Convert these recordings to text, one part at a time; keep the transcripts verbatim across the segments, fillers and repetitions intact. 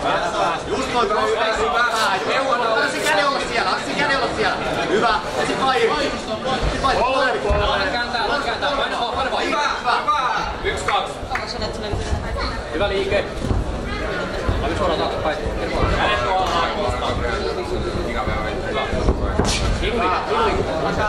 Just noin cross face. Anna se käden olla siellä. Anna se käden olla siellä. Hyvä. Ja sit vai. Sit vai. Kolme. Anna kääntää. Anna kääntää. Paina vaan. Paina vaan. Hyvä. Hyvä. Yksi, kaksi. Hyvä liike. Oli suoraan taaksepäin. Kädet tuolla. Hyvä. Hilli. Hilli.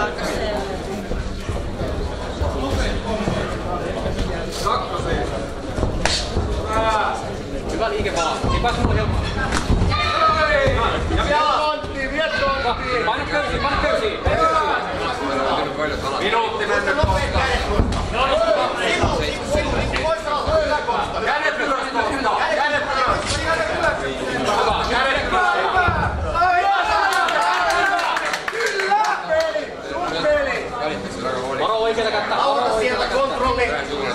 Hyvä liike vaan. Ei pääs mulle helppoa. Vielä konttiin, vielä konttiin. Paina köysiin, paina köysiin. Minuutti mennyt Konsta. Kädet ylös Konsta. Kädet ylös. Hyvä. Kädet ylös. Kyllä! Peli! Sun peli! Varo oikeeta kättä. Auta sieltä kontrolli.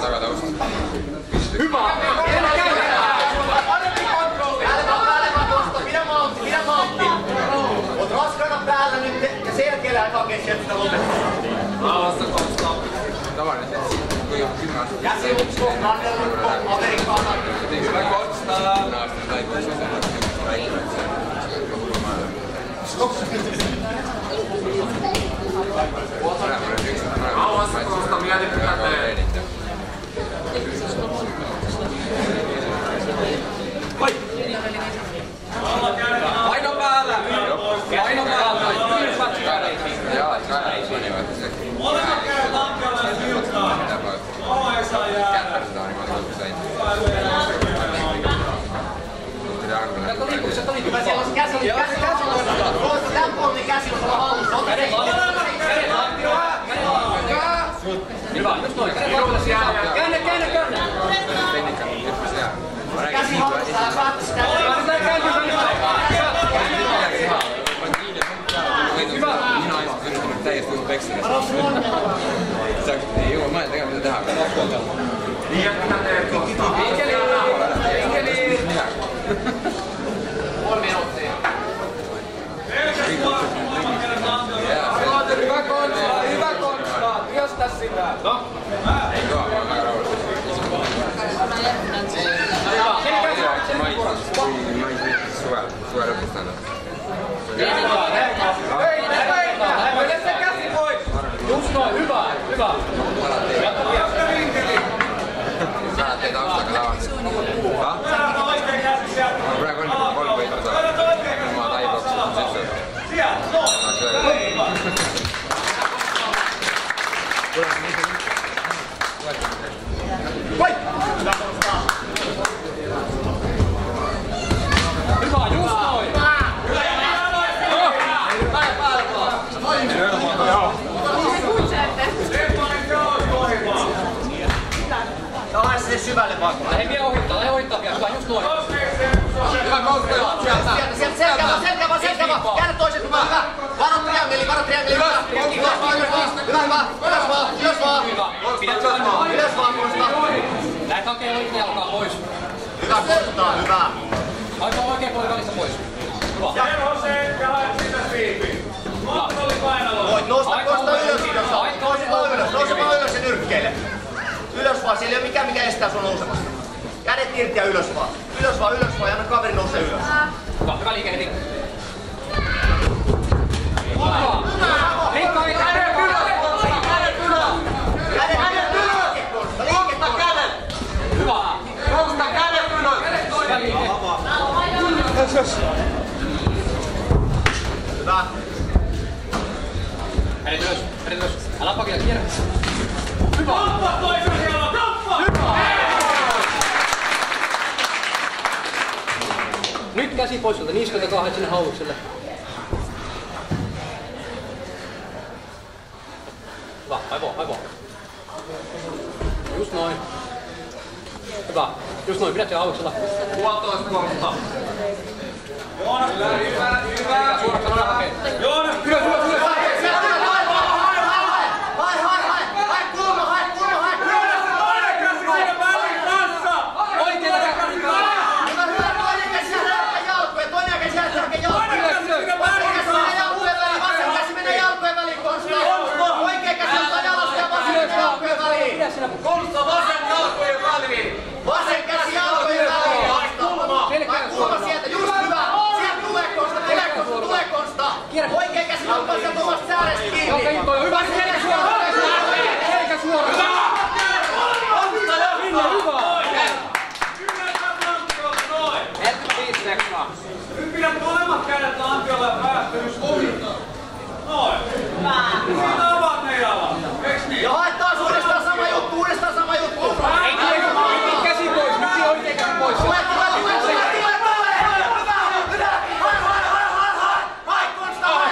Hyvä. Oot raskaana päällä nyt ja selkeällä et hakee sieltä sitä lopettaa. Alasta Konsta. Tavallisesti. Kui on kymmen astetta. Käsilukko, kandelukko, Amerikana. Hyvä Konsta. Alasta Konsta, mieti mitä teet. Vai! Paino päällä! Paino päällä! Kyllä patsi kädeisiin. Joo, kädeisiin. Molemmat kädet lankealla ja syltää. Oma ei saa jäädä. Kättä on niin usein. Sieltä liikkuu, sieltä liikkuu. Hyvä, siellä on se käsi. Käsi, käsi. Konsta tämän puolinen käsi on sulla hallussa. Ota se. Kädet lankealla. Kädet lankealla. Hyvä, just noin. Kädet lankealla sisään. Käännä, käännä, käännä. Käsi hallussa ja kaksi. Käsi kääntyy tänne. Hyvä. Minä olen yrittänyt täiesti uuden vekselistä. Ei oo, mä en tekee mitä tähän. Niin, mitä teet Konsta? Vinkeli. Vinkeli. Kolme minuuttia. Hyvä Konsta, hyvä Konsta. Työstä sitä. No. Ei tuo, mä oon aika rauhallisesti. Mä en viitti sua lopistaa. Hei, hei, se käsi pois. Just noin, hyvä, hyvä. Jatka vielä. Sä teet taustalla tavallisesti. Ha? Sä oikein käsi sieltä. Mä oon praegu kolme kolme viittä saa. Mä oon laivoksessa syksyllä. Siellä, no. Vai! Hyvä Konsta. Hyvä, just noin. Lähde sinne syvälle vaan. Lähde vielä ohittaa, lähde ohittaa vielä. Hyvä, just noin. Hyvä Konsta. Sieltä, sieltä, selkä vaan, selkä vaan, selkä vaan. Käännä toiset hyvä, hyvä. Varo triangeli, varo triangeli. Ylös, ylös vaan, ylös vaan. Hyvä, hyvä. Ylös vaan, ylös vaan. Pidät kannaa. Ylös vaan, Konsta. Lähde hakee oikein jalkaa pois. Hyvä Konsta, hyvä. Aika oikein puoli välistä pois. Hyvä. Kerho se ja haet sitä siipiin. Kontrolli painalla. Voit nousta Konsta ylös, ylös. Nousi vaan ylös, nousi vaan ylös ja nyrkkeile. Ylös vaan, siellä ei ole mikään mikä estää sun nousemasta. Kädet irti ja ylös vaan. Ylös vaan, ylös vaan ja anna kaveri nousee ylös. Hyvä, hyvä liike heti. Hyvä. Liikkaa ei kädet ylös. Kädet ylös! Kädet ylös! Liikettä kädet! Hyvä. Konsta kädet ylös! Hyvä liike. Hyvä. Kädet ylös, kädet ylös. Älä pakita, kierrä. Hyvä. Kamppa toisen siellä, kamppa! Hyvä. Nyt käsi pois sieltä niskalta kahdet sinne haulukselle. Hyvä, aivoa, aivoa. Just noin. Hyvä, just noin, pidät sen hauluksella. Puolitoista Konsta. Joonas, hyvä, hyvä. Suorakka noin hakee. Joonas, Ylös, ylös, ylös. Konsta vasen jalkojen väliin! Vasen käsi jalkojen väliin! Kulma! Kulma siellä! Nyt pidät molemmat kädet lankiolla ja päästelyys ohi. Noin. Siitä avaat ne jalat. Eiks niin? Ja haet taas uudestaan sama juttu, uudestaan sama juttu. Ei kiekko, miksi käsi pois, miksi oikein käsi pois? Tule, tule, tule, tule, tule, tule! Hyvä, hyvä! Hai, hai, hai, hai, hai! Hai, Konsta, hai!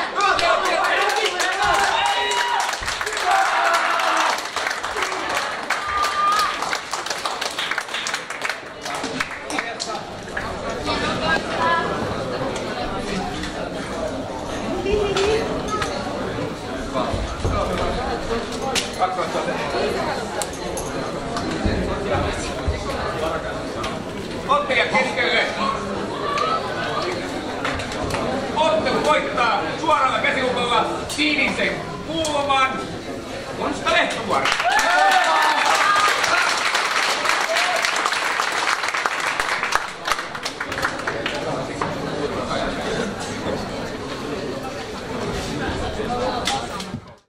Ottelija keskelle. Ottelu voittaa suoralla käsilukolla sinisen kuuluman Konsta Lehtovuori.